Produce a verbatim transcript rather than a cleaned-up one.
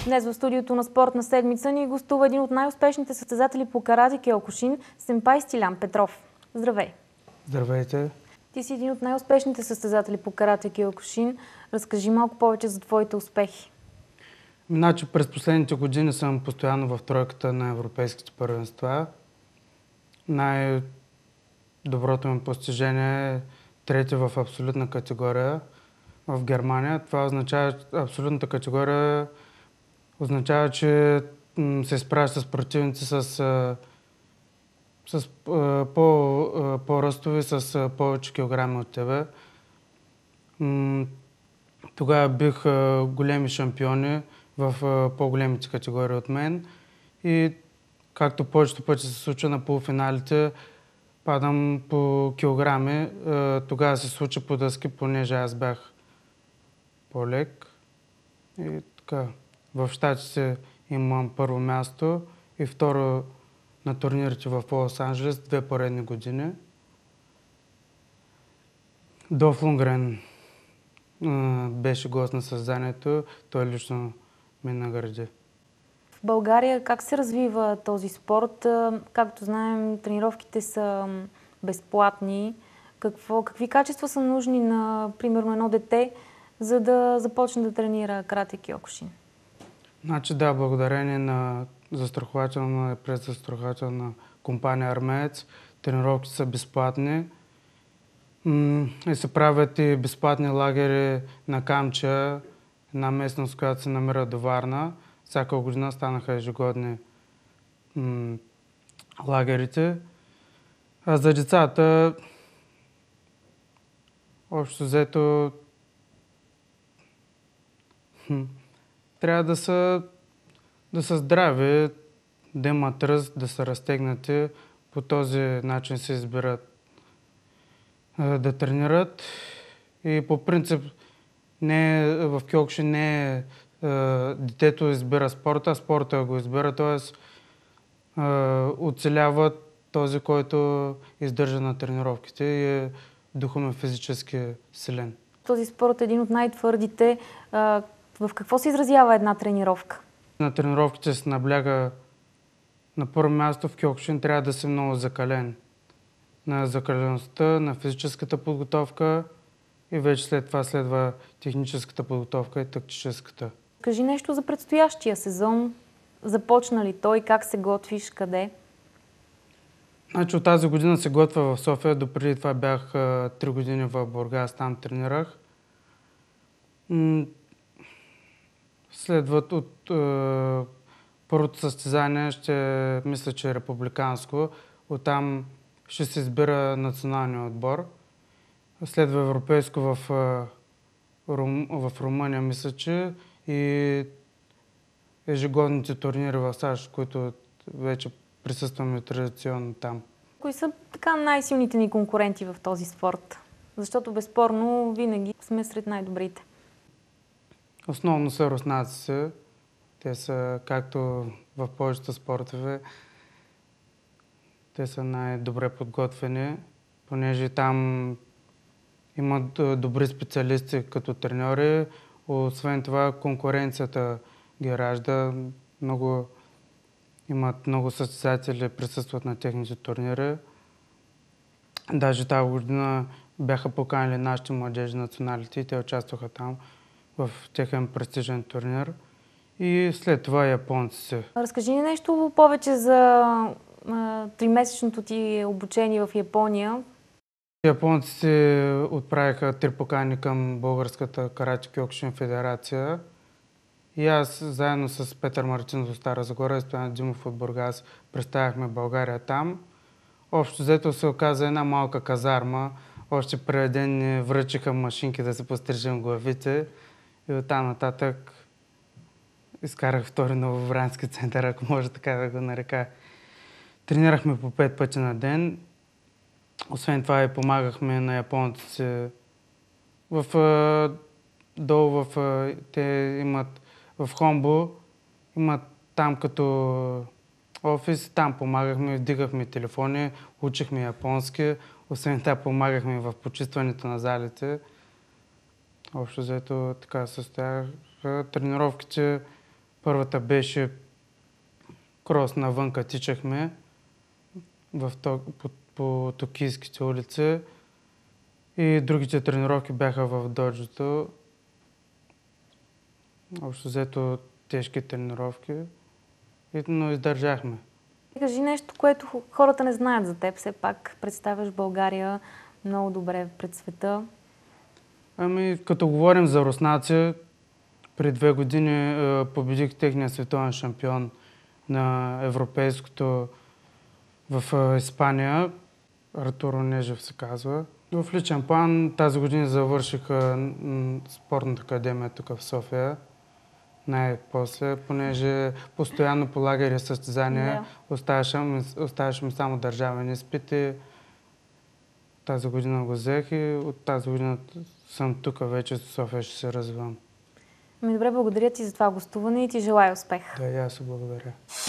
Днес в студиото на Спортна седмица ни гостува един от най-успешните състезатели по карате киокушин, сенпай Стилян Петров. Здравей! Здравейте! Ти си един от най-успешните състезатели по карате киокушин. Разкажи малко повече за твоите успехи. Значи, през последните години съм постоянно в тройката на европейските първенства. Най-доброто ми постижение е трети в абсолютна категория в Германия. Това означава, абсолютната категория означава, че се изправиш с противници с, с по, по-ръстови, с повече килограми от тебе. Тогава бих големи шампиони в по-големите категории от мен и както повечето пъти се случва на полуфиналите, падам по килограми. Тогава се случи по дъски, понеже аз бях по-лек. И така, в щатите имам първо място и второ на турнирите в Лос-Анджелес две поредни години. Долф Лунгрен беше гост на състезанието, той лично ме награди. В България как се развива този спорт? Както знаем, тренировките са безплатни. Какво, какви качества са нужни на, примерно, едно дете, за да започне да тренира карате киокушин? Значи да, благодарение на застрахователна и предзастрахователна компания Армеец, тренировките са безплатни. И се правят и безплатни лагери на Камчия, една местност, която се намира до Варна. Всяка година станаха ежегодни м- лагерите. А за децата, общо взето, хм, трябва да са, да са здрави, да имат ръст, да са разтегнати. По този начин се избират да тренират. И по принцип не, в киокушин не е детето избира спорта, а спорта го избира, т.е. оцелява този, който издържа на тренировките и е духовно физически силен. Този спорт е един от най-твърдите. В какво се изразява една тренировка? На тренировките се набляга на първо място в киокушин трябва да си много закален. На закалеността, на физическата подготовка и вече след това следва техническата подготовка и тактическата. Кажи нещо за предстоящия сезон. Започна ли той? Как се готвиш? Къде? Значи от тази година се готвя в София. Допреди това бях три години в Бургас, там тренирах. Следват от е, първото състезание, ще мисля, че е републиканско. Оттам ще се избира националния отбор. Следва европейско в, Рум, в Румъния, мисля, че и ежегодните турнири в САЩ, които вече присъстваме традиционно там. Кои са така най-силните ни конкуренти в този спорт? Защото безспорно винаги сме сред най-добрите. Основно са руснаците. Те са, както в повечето спортове, те са най-добре подготвени, понеже там имат добри специалисти като треньори. Освен това, конкуренцията ги ражда. Много, имат много състезатели, присъстват на техните турнири. Даже тази година бяха поканили нашите младежи националите и те участваха там в техен престижен турнир. И след това японците. Разкажи ни нещо повече за а, тримесечното ти обучение в Япония. Японците отправиха три покани към Българската карате киокушин федерация. И аз заедно с Петър Мартинов от Стара Загора и Стоян Димов от Бургас представяхме България там. Общо взето се оказа една малка казарма. Още преди ден ни връчиха машинки да се пострижем главите. И оттам нататък изкарах втори новобрански център, ако може така да го нарека. Тренирахме по пет пъти на ден. Освен това и помагахме на японците. В, долу в, те имат в Хомбо, имат там като офис, там помагахме, вдигахме телефони, учихме японски. Освен това помагахме в почистването на залите. Общо взето така състояха тренировките. Първата беше крос навънка, тичахме в, по, по токийските улици и другите тренировки бяха в доджото. Общо взето тежки тренировки, но издържахме. Кажи нещо, което хората не знаят за теб. Все пак представяш България много добре пред света. Ами, като говорим за руснаци, преди две години е, победих техния световен шампион на европейското в е, Испания. Артуро Нежев се казва. В личен план тази година завърших е, спортната академия тук в София. Най-после, понеже постоянно по лагери състезания да. оставаше, оставаше ми само държавен изпит и тази година го взех и от тази година съм тук вече, в София ще се развивам. Ми добре, благодаря ти за това гостуване и ти желая успех. Да, и аз благодаря.